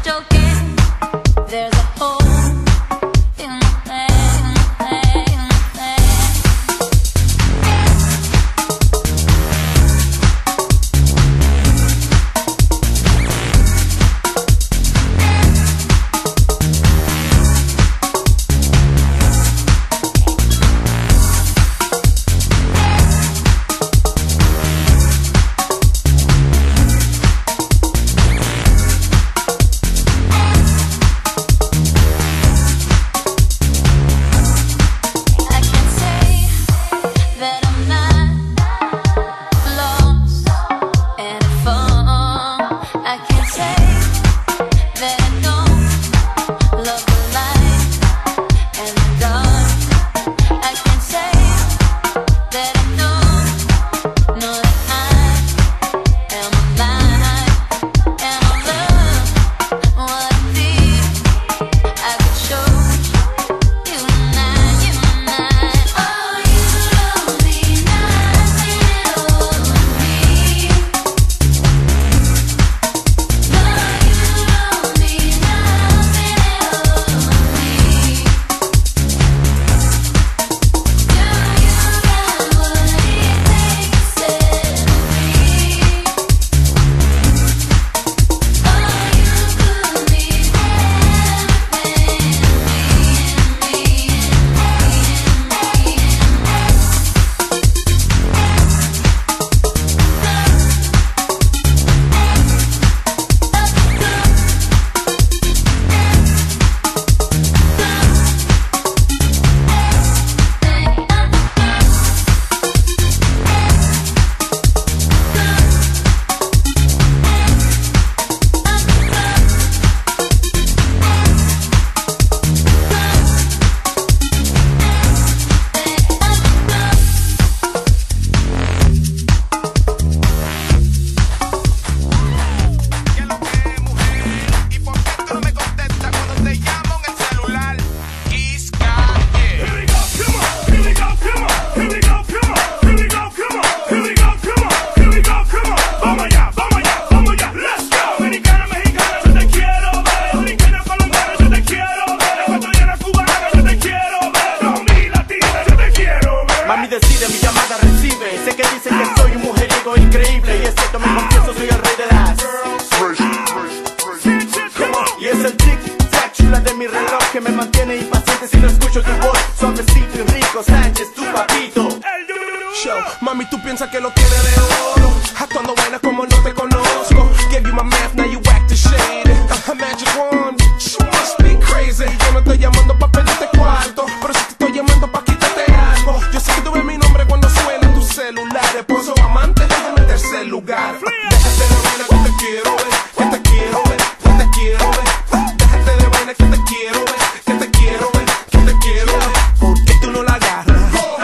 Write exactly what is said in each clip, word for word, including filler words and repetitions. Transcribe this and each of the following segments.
que me mantiene impaciente si no escucho tu voz. Suavecito y rico, Sánchez, tu papito. Show, mami, tú piensas que lo tienes de oro, actuando buena como no te conozco. Gave you my math, now you act the shade. A magic wand, she must be crazy. Yo no estoy llamando pa' pedirte cuarto, pero sí te estoy llamando pa' quitarte algo. Yo sé que tú ves mi nombre cuando suena tu celular. Esposo, amante, déjame en tercer lugar. Déjate de vaina que te quiero ver, que te quiero ver, que te quiero ver. Déjate de vaina que te quiero ver, que te quiero ver, que te quiero ver. ¿Por qué tú no la agarras?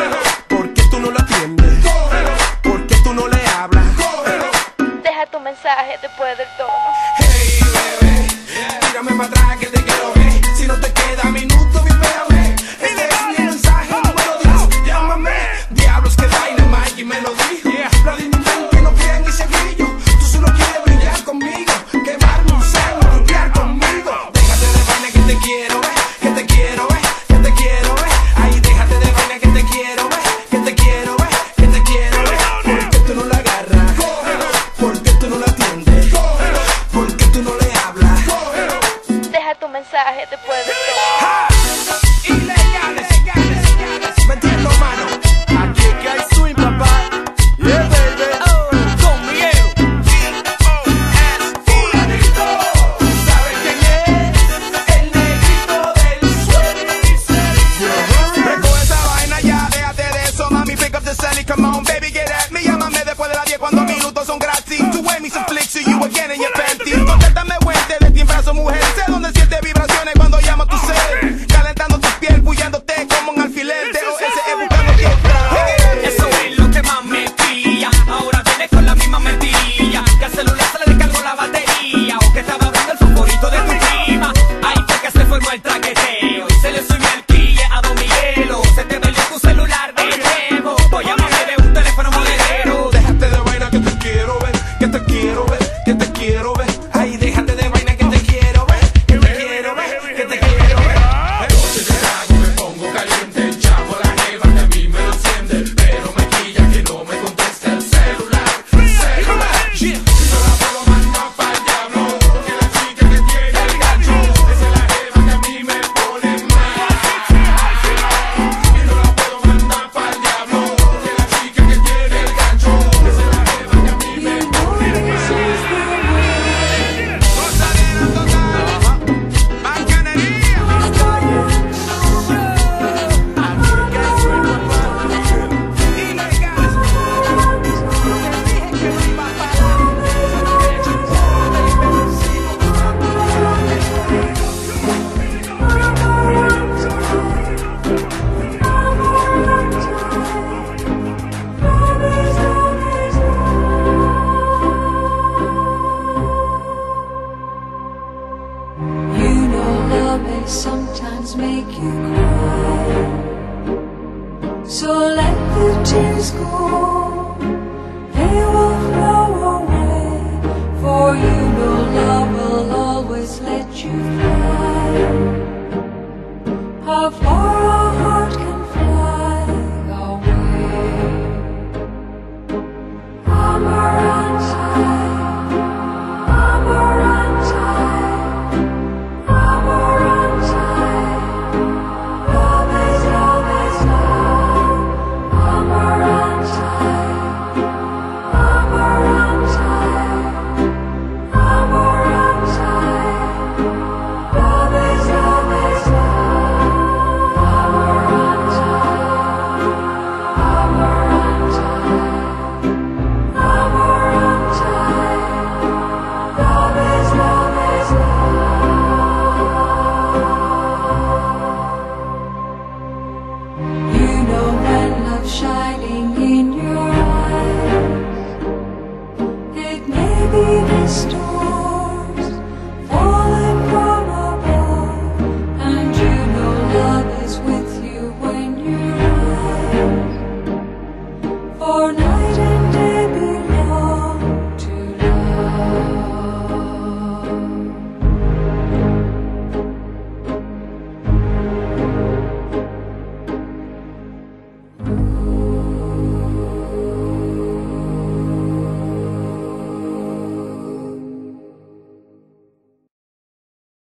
¿Por qué tú no la atiendes? ¿Por qué tú no le hablas? Deja tu mensaje después del tono. Hey, bebé, tírame para atrás que te quiero ver. Si no te queda minuto, vipérame. Este es mi mensaje número diez. Llámame. Diablos que Dynamite y me lo dijo. La dignidad que no crean ese brillo. Tú solo quieres brillar conmigo, quemarme un sangre, brillar conmigo. Déjate de vaina que te quiero ver, que te quiero ver, que te quiero ver. Ahí déjate de vaina que te quiero ver, que te quiero ver, que te quiero ver. ¿Por qué tú no la agarras? ¿Por qué tú no la atiendes? ¿Por qué tú no le hablas? Deja tu mensaje después del tono. ¡Ja! Ilegales, me entiendo, mano. Aquí es que hay swing, papá. Yeah, baby. Con Miguel. Fulanito. ¿Sabes quién es? El negrito del swing. Recoge esa vaina ya, déjate de eso, mami. Pick up the celly, come on, baby, get at me. Llámame después de las diez cuando minutos son gratis. To wear me some flicks to you again in your panties. Contéstame, güey, de timbrazo, mujer. Sé dónde siente vibraciones cuando llamo a tu ser. Calentando tu piel, You know love may sometimes make you cry, so let the tears go.